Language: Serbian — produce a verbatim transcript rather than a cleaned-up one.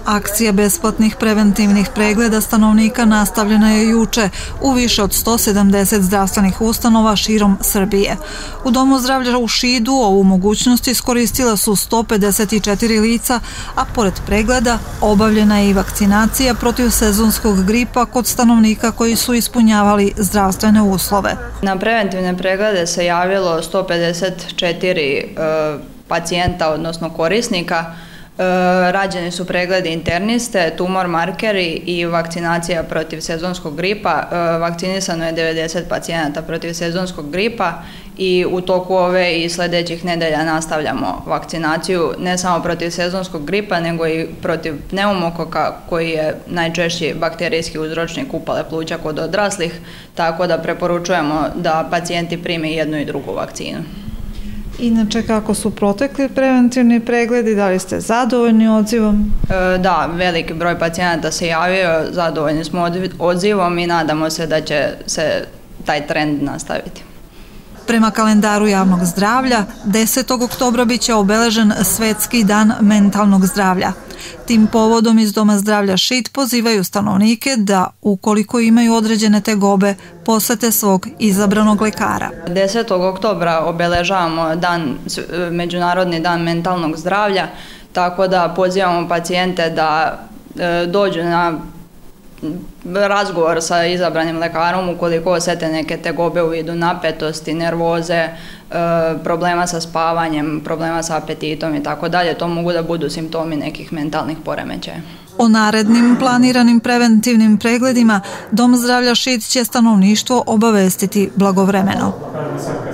Akcija besplatnih preventivnih pregleda stanovnika nastavljena je juče u više od sto sedamdeset zdravstvenih ustanova širom Srbije. U Domu zdravlja u Šidu ovu mogućnost iskoristila su sto pedeset četiri lica, a pored pregleda obavljena je i vakcinacija protiv sezonskog gripa kod stanovnika koji su ispunjavali zdravstvene uslove. Na preventivne preglede se javilo sto pedeset četiri e, pacijenta, odnosno korisnika. Rađeni su pregledi interniste, tumor markeri i vakcinacija protiv sezonskog gripa. Vakcinisano je devedeset pacijenata protiv sezonskog gripa i u toku ove i sljedećih nedelja nastavljamo vakcinaciju ne samo protiv sezonskog gripa, nego i protiv pneumokoka koji je najčešći bakterijski uzročnik upale pluća kod odraslih, tako da preporučujemo da pacijenti prime jednu i drugu vakcinu. Inače, kako su protekli preventivni pregledi, da li ste zadovoljni odzivom? E, da, veliki broj pacijenata se javio, zadovoljni smo odzivom i nadamo se da će se taj trend nastaviti. Prema kalendaru javnog zdravlja, desetog oktobra biće obeležen Svetski dan mentalnog zdravlja. Tim povodom iz Doma zdravlja Šid pozivaju stanovnike da, ukoliko imaju određene tegobe, posete svog izabranog lekara. desetog oktobra obeležavamo dan, Međunarodni dan mentalnog zdravlja, tako da pozivamo pacijente da e, dođu na razgovor sa izabranim lekarom ukoliko osete neke tegobe u vidu napetosti, nervoze, problema sa spavanjem, problema sa apetitom i tako dalje. To mogu da budu simptomi nekih mentalnih poremećaja. O narednim planiranim preventivnim pregledima Dom zdravlja Šid će stanovništvo obavestiti blagovremeno.